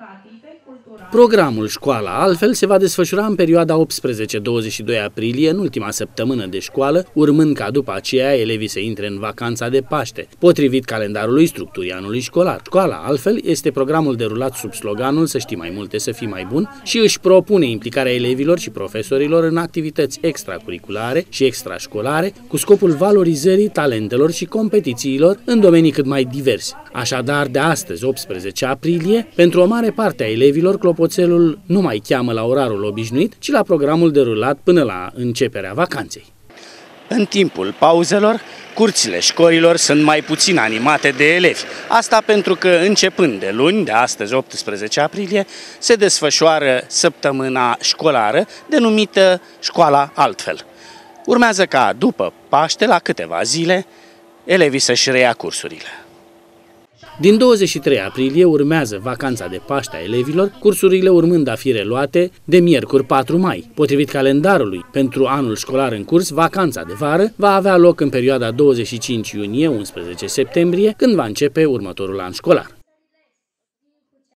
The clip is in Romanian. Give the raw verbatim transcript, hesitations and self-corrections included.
Programul Școala Altfel se va desfășura în perioada optsprezece douăzeci și doi aprilie, în ultima săptămână de școală, urmând ca după aceea elevii să intre în vacanța de Paște, potrivit calendarului structurii anului școlar. Școala Altfel este programul derulat sub sloganul Să știi mai multe, să fii mai bun și își propune implicarea elevilor și profesorilor în activități extracurriculare și extrașcolare cu scopul valorizării talentelor și competițiilor în domenii cât mai diverse. Așadar, de astăzi, optsprezece aprilie, pentru o mare parte a elevilor, clopoțelul nu mai cheamă la orarul obișnuit, ci la programul derulat până la începerea vacanței. În timpul pauzelor, curțile școlilor sunt mai puțin animate de elevi. Asta pentru că, începând de luni, de astăzi, optsprezece aprilie, se desfășoară săptămâna școlară, denumită Școala Altfel. Urmează ca, după Paște, la câteva zile, elevii să-și reia cursurile. Din douăzeci și trei aprilie urmează vacanța de Paște a elevilor, cursurile urmând a fi reluate de miercuri patru mai. Potrivit calendarului, pentru anul școlar în curs, vacanța de vară va avea loc în perioada douăzeci și cinci iunie - unsprezece septembrie, când va începe următorul an școlar.